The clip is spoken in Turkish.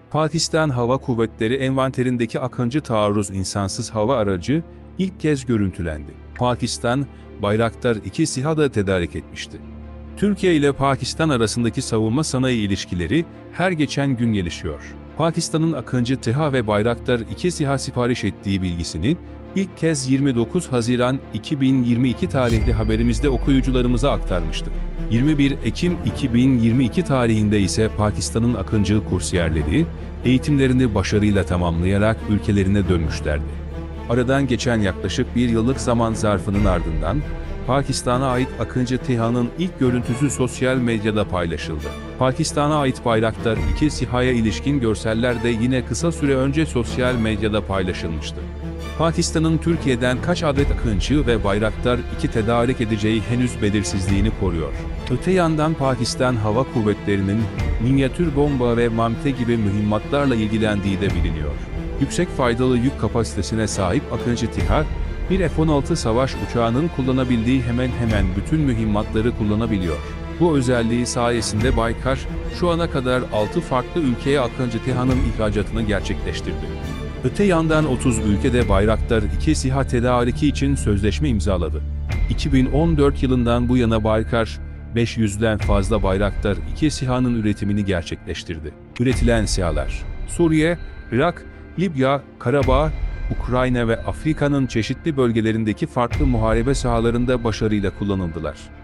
Pakistan Hava Kuvvetleri envanterindeki Akıncı taarruz insansız hava aracı ilk kez görüntülendi. Pakistan, Bayraktar 2 SİHA da tedarik etmişti. Türkiye ile Pakistan arasındaki savunma sanayi ilişkileri her geçen gün gelişiyor. Pakistan'ın Akıncı TİHA ve Bayraktar 2 SİHA sipariş ettiği bilgisini ilk kez 29 Haziran 2022 tarihli haberimizde okuyucularımıza aktarmıştık. 21 Ekim 2022 tarihinde ise Pakistan'ın Akıncı kursiyerleri eğitimlerini başarıyla tamamlayarak ülkelerine dönmüşlerdi. Aradan geçen yaklaşık bir yıllık zaman zarfının ardından Pakistan'a ait Akıncı TİHA'nın ilk görüntüsü sosyal medyada paylaşıldı. Pakistan'a ait Bayraktar 2 SİHA'ya ilişkin görseller de yine kısa süre önce sosyal medyada paylaşılmıştı. Pakistan'ın Türkiye'den kaç adet Akıncı ve Bayraktar 2 tedarik edeceği henüz belirsizliğini koruyor. Öte yandan Pakistan Hava Kuvvetleri'nin minyatür bomba ve MAMTE gibi mühimmatlarla ilgilendiği de biliniyor. Yüksek faydalı yük kapasitesine sahip Akıncı TİHA, bir F-16 savaş uçağının kullanabildiği hemen hemen bütün mühimmatları kullanabiliyor. Bu özelliği sayesinde Baykar, şu ana kadar 6 farklı ülkeye Akıncı TİHA'nın ihracatını gerçekleştirdi. Öte yandan 30 ülkede Bayraktar 2 SİHA tedariki için sözleşme imzaladı. 2014 yılından bu yana Baykar, 500'den fazla Bayraktar 2 SİHA'nın üretimini gerçekleştirdi. Üretilen SİHA'lar, Suriye, Irak, Libya, Karabağ, Ukrayna ve Afrika'nın çeşitli bölgelerindeki farklı muharebe sahalarında başarıyla kullanıldılar.